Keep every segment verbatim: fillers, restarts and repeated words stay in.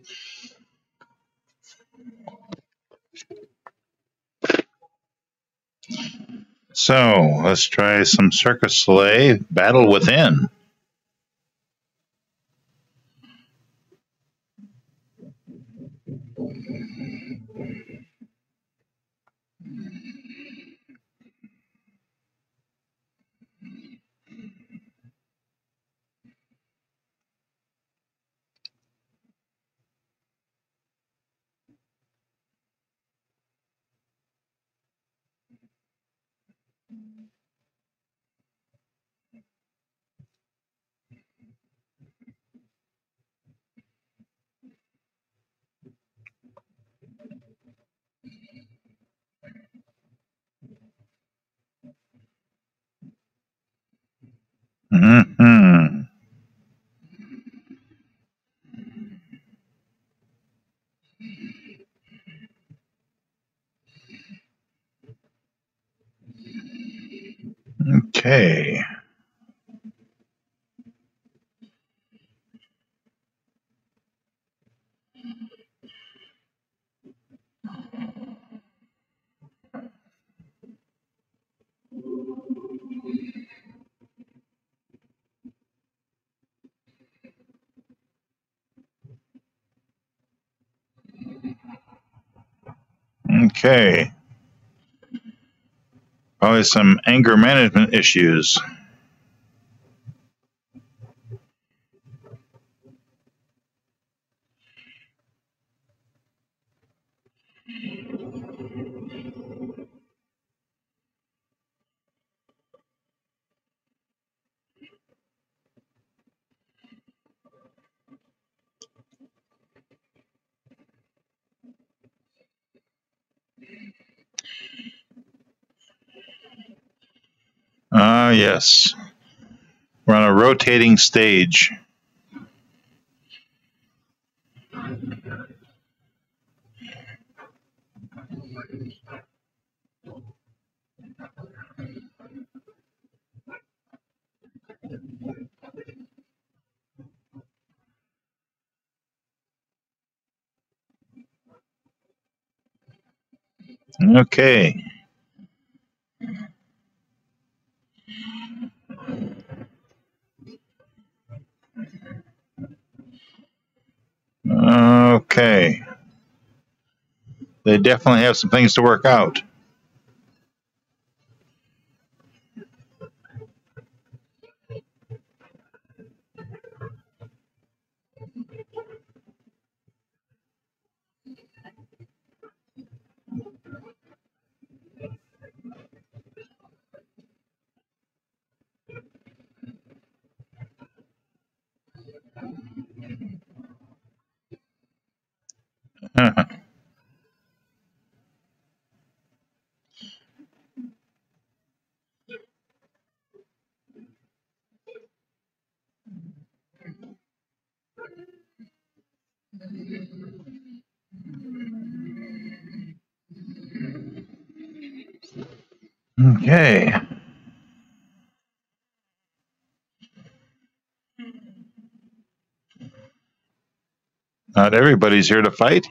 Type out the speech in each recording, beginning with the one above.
So let's try some Cirque du Soleil, Battle Within. Mm-hmm. Okay. Okay. Probably some anger management issues. Ah, uh, yes. We're on a rotating stage. Okay. Okay. They definitely have some things to work out. Okay. Not everybody's here to fight.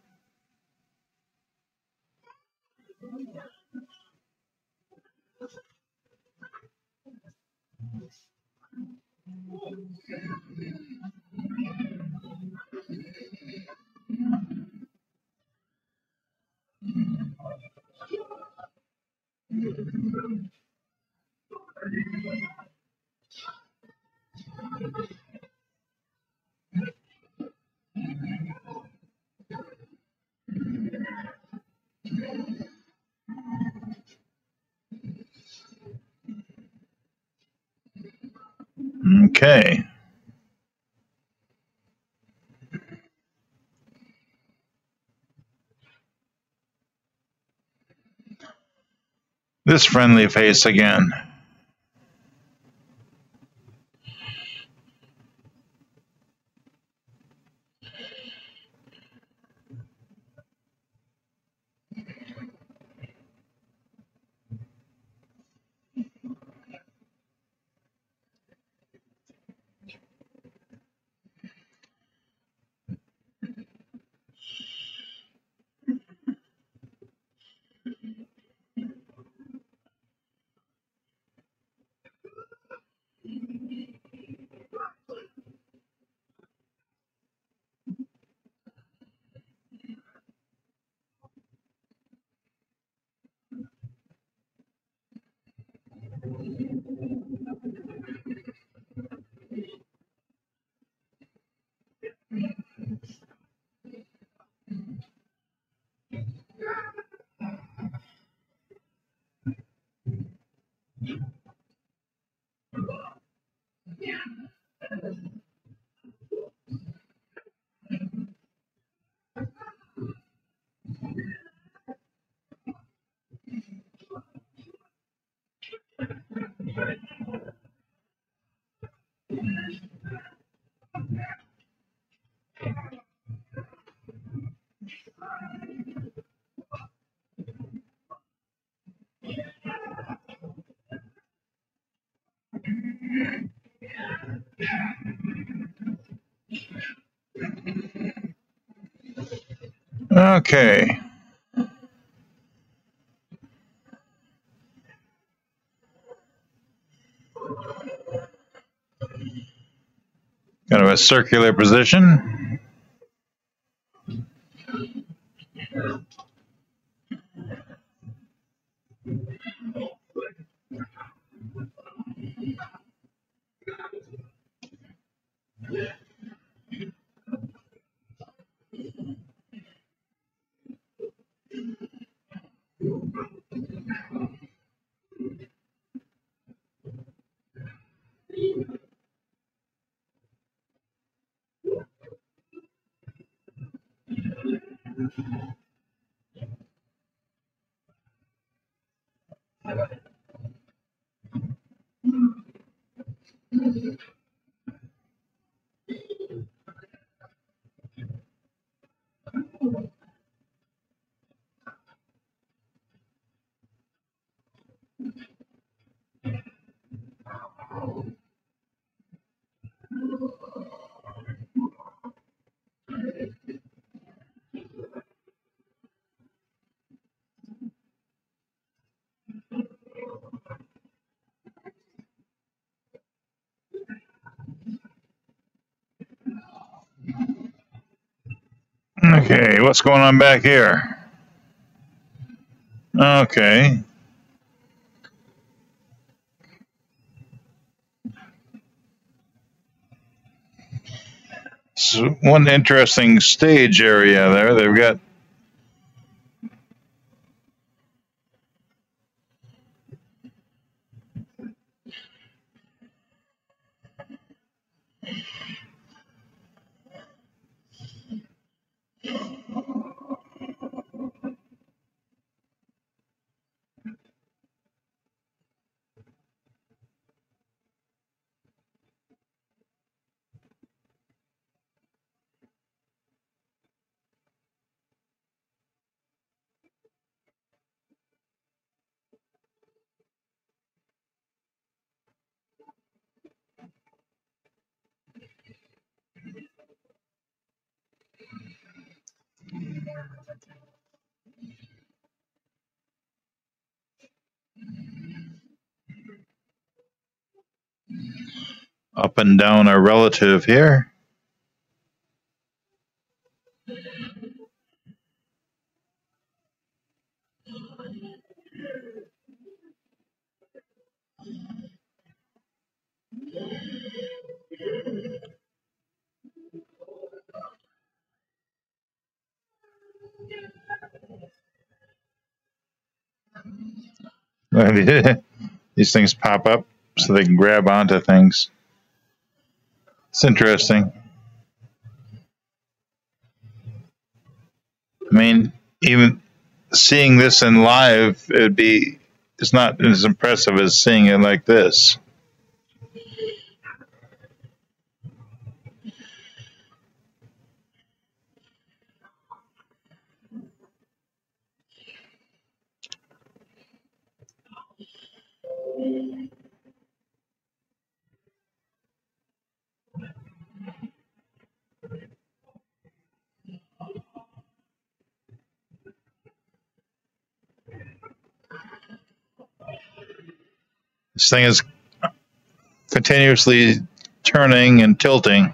Okay. This friendly face again. Okay. Kind of a circular position. Okay, what's going on back here? Okay. So one interesting stage area there. They've got up and down are relative here. These things pop up so they can grab onto things. It's interesting. I mean, even seeing this in live, it'd be it's not as impressive as seeing it like this. This thing is continuously turning and tilting.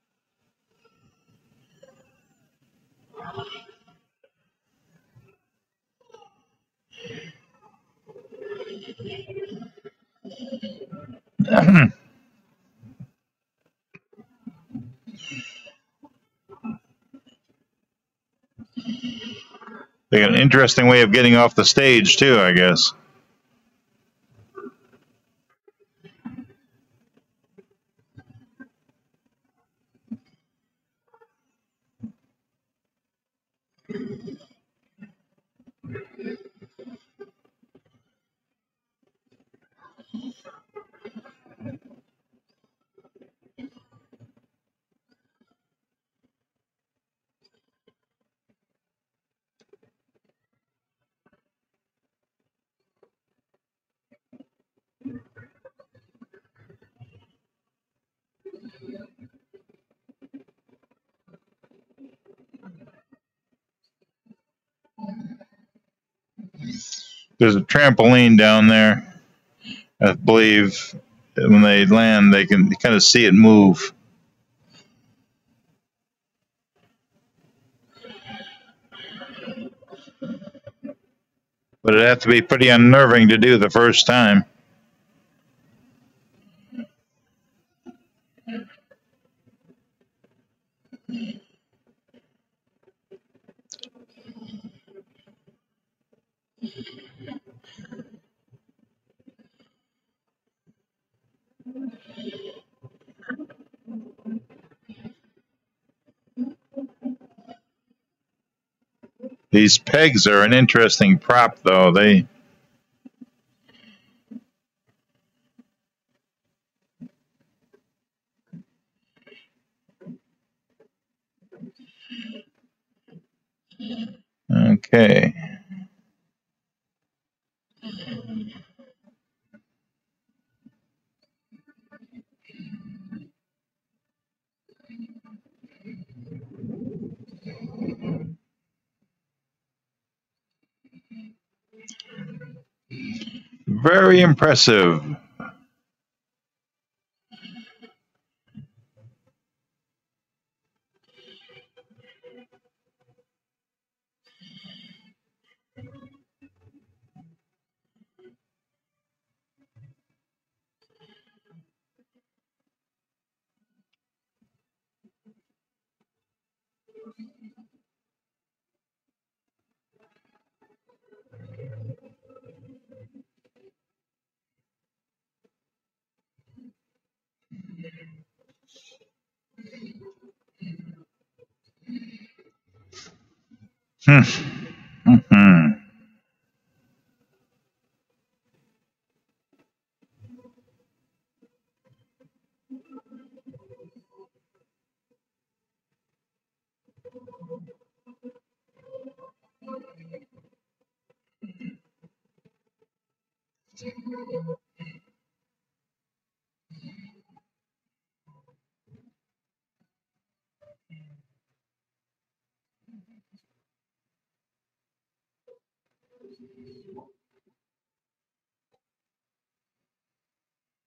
They got an interesting way of getting off the stage too, I guess. There's a trampoline down there. I believe when they land, they can kind of see it move. But it'd have to be pretty unnerving to do the first time. These pegs are an interesting prop, though. They okay. Very impressive. Hmm. Mm-hmm.